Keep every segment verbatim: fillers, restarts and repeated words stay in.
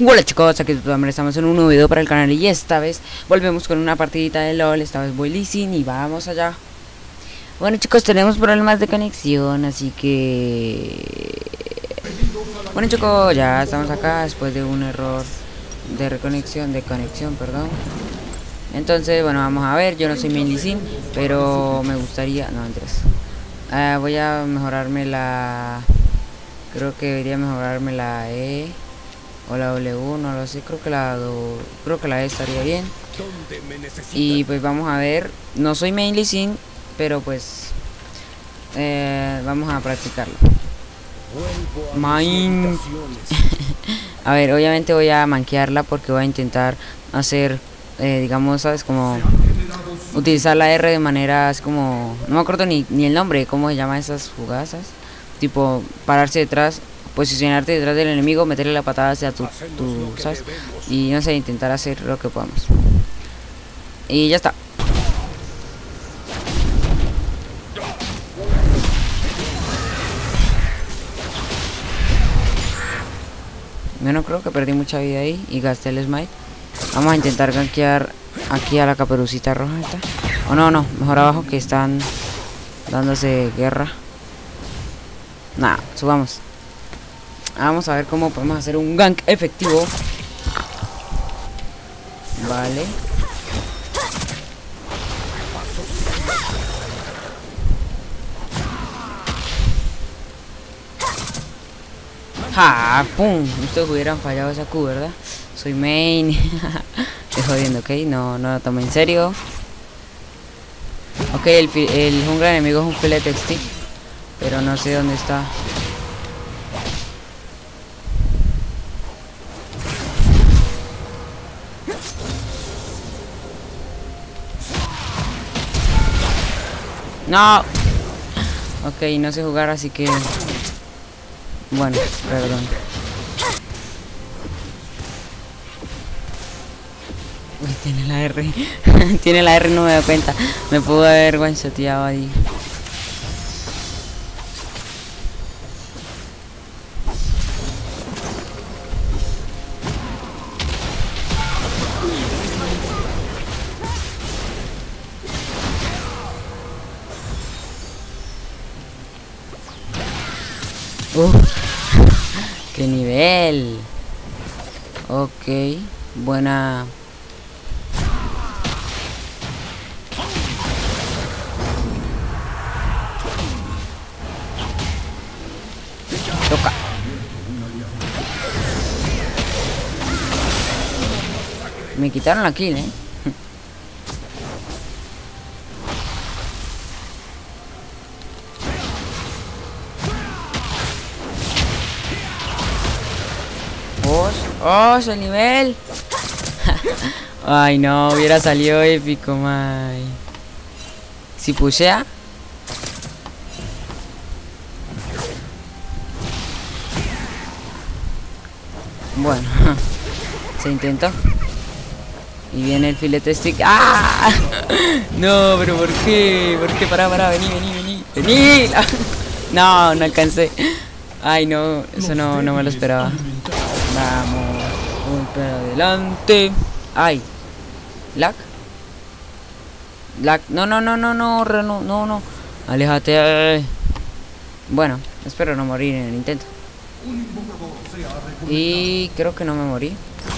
Hola chicos, aquí también estamos en un nuevo video para el canal y esta vez volvemos con una partidita de LOL. Esta vez voy Lee Sin y vamos allá. Bueno chicos, tenemos problemas de conexión, así que... Bueno chicos, ya estamos acá después de un error de reconexión, de conexión, perdón. Entonces, bueno, vamos a ver, yo no soy main Lee Sin, pero me gustaría... No, entonces uh, voy a mejorarme la... Creo que debería mejorarme la E... o la W, no lo sé, creo que la do, creo que la E estaría bien. Y pues vamos a ver, no soy main Lee Sin, pero pues eh, vamos a practicarlo. Main. A ver, obviamente voy a manquearla porque voy a intentar hacer, eh, digamos, sabes, como utilizar la R de manera así como, no me acuerdo ni, ni el nombre, cómo se llama esas jugadas, tipo pararse detrás, posicionarte detrás del enemigo, meterle la patada hacia tu, tu, ¿sabes? Y no sé, intentar hacer lo que podamos. Y ya está. Yo no creo que perdí mucha vida ahí y gasté el smite. Vamos a intentar gankear aquí a la caperucita roja esta. O no, no, mejor abajo que están dándose guerra. Nada, subamos. Vamos a ver cómo podemos hacer un gank efectivo. Vale. ¡Ja! ¡Pum! Ustedes hubieran fallado esa Q, ¿verdad? Soy main. Estoy jodiendo, ¿ok? No, no lo tomo en serio. Ok, el, el jungla enemigo es un fillet stick, pero no sé dónde está. No. Ok, no sé jugar, así que... Bueno, perdón. Uy, tiene la R. Tiene la R, no me da cuenta. Me pudo haber one-shoteado ahí. Uh, ¡qué nivel! Ok, buena. Toca. Me quitaron la kill, eh. ¡Oh, el nivel! Ay, no, hubiera salido épico, may. Si pushea. Bueno, se intentó. Y viene el filete stick. ¡Ah! No, pero ¿por qué? ¿Por qué? Pará, pará, vení, vení, vení. ¡Vení! No, no alcancé. Ay, no, eso no, no me lo esperaba. Vamos, un para adelante. Ay, lag, lag, no, no, no, no, no, no, no, no, aléjate. Bueno, espero no morir en el intento. Y creo que no me morí.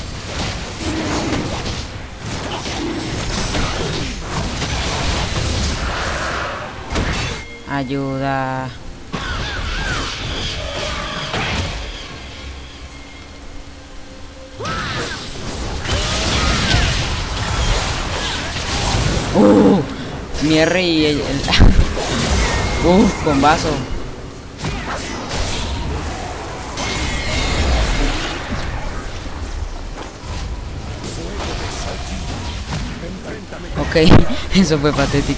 Ayuda. Uh, mi R y el, el uh, con vaso. Ok, eso fue patético.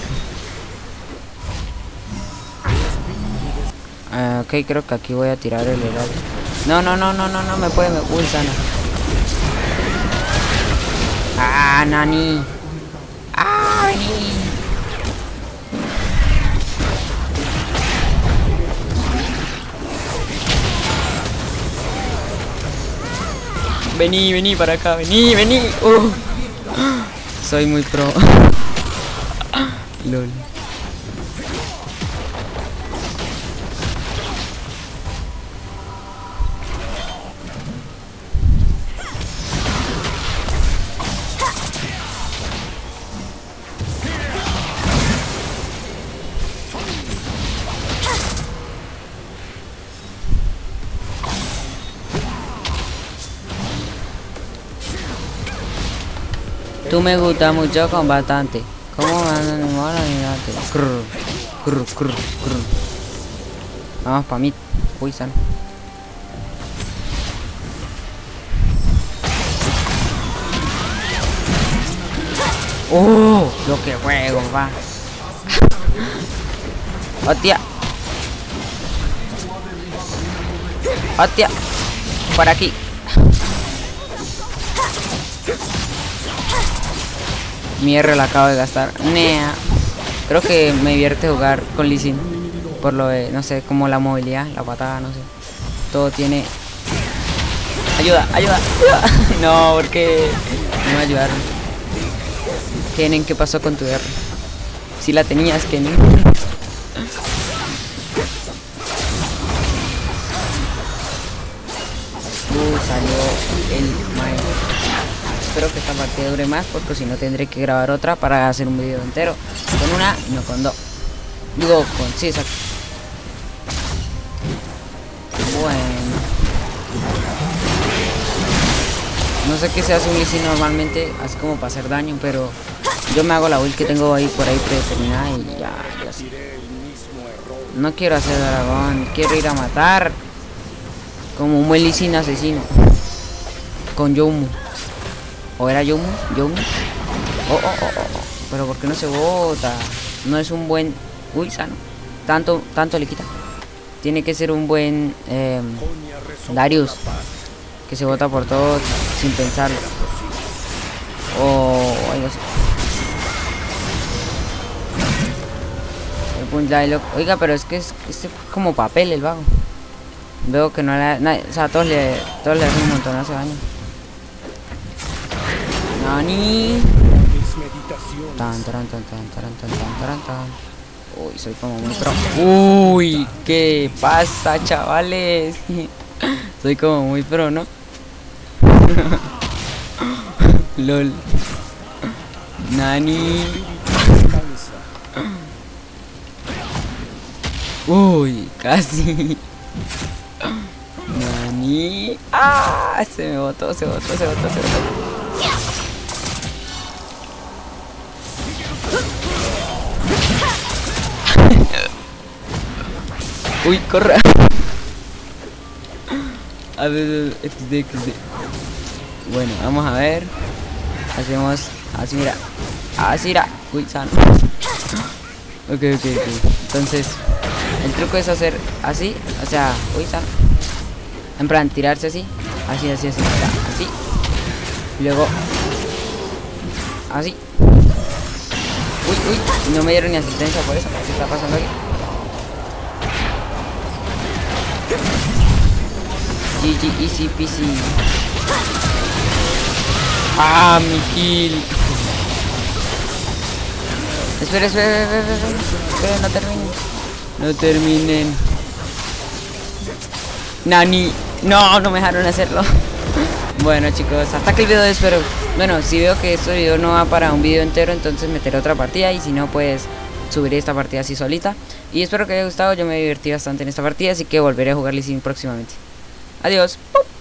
Uh, ok, creo que aquí voy a tirar el heraldo. No, no, no, no, no, no me puede. Me... Uy, sana. Ah, nani. ¡Ah, vení! Vení, vení para acá, vení, vení. Uh. Soy muy pro. Lol. Tú me gusta mucho con bastante. ¿Cómo van a enamorar a mirarte? Crr, crr, crr, crr. Vamos pa' mí. Uy, san. ¡Oh! Lo que juego, va. ¡Hostia! ¡Hostia! Por aquí. Mi R la acabo de gastar. Nea. Creo que me divierte jugar con Lee Sin. Por lo de, no sé, como la movilidad, la patada, no sé. Todo tiene... Ayuda, ayuda, ayuda. No, porque no me ayudaron. Kennen, ¿qué pasó con tu R? Si la tenías, Kennen. Uh, salió el maestro. Espero que esta partida dure más, porque si no tendré que grabar otra para hacer un video entero. Con una, no con dos. Digo, con... sí, exacto. Bueno. No sé qué se hace un Lee Sin normalmente, así como para hacer daño, pero yo me hago la build que tengo ahí por ahí predeterminada y ya, ya sé. No quiero hacer dragón, quiero ir a matar. Como un buen Lee Sin asesino. Con Youmu. ¿O era Youmu? ¿Youmu? Oh, oh, oh, oh. Pero ¿por qué no se bota? No es un buen... Uy, sano. Tanto, tanto le quita. Tiene que ser un buen... Eh, Darius. Que se bota por todo sin pensarlo. O algo así. El punch dialogue. Oiga, pero es que es, es como papel el vago. Veo que no le... Nadie, o sea, todos le, todos le hacen un montón de daño. Nani. Tan, tan, tan, tan, tan, tan, tan, tan. Uy, soy como muy pro. Uy, ¿qué pasa, chavales? Soy como muy pro, ¿no? Lol. Nani. Uy, casi. Nani. Ah, se me botó, se botó, se botó, se botó. Uy, corre. A ver, equis de, equis de. Bueno, vamos a ver. Hacemos así, mira. Así, mira. Uy, sano. Ok, ok, ok. Entonces, el truco es hacer así. O sea, uy, sano. En plan, tirarse así. Así, así, así. Mira, así. Y luego. Así. Uy, uy. No me dieron ni asistencia por eso. ¿Qué está pasando aquí? G G, easy peasy. Ah, mi kill. Espera, espera, espera, espera, espera, no terminen. No terminen. Nani. No, no me dejaron hacerlo. Bueno, chicos, hasta aquí el video, espero. Bueno, si veo que este video no va para un video entero, entonces meteré otra partida. Y si no, pues subiré esta partida así solita. Y espero que haya gustado, yo me divertí bastante en esta partida, así que volveré a jugar Lee Sin próximamente. Adiós. ¡Pum!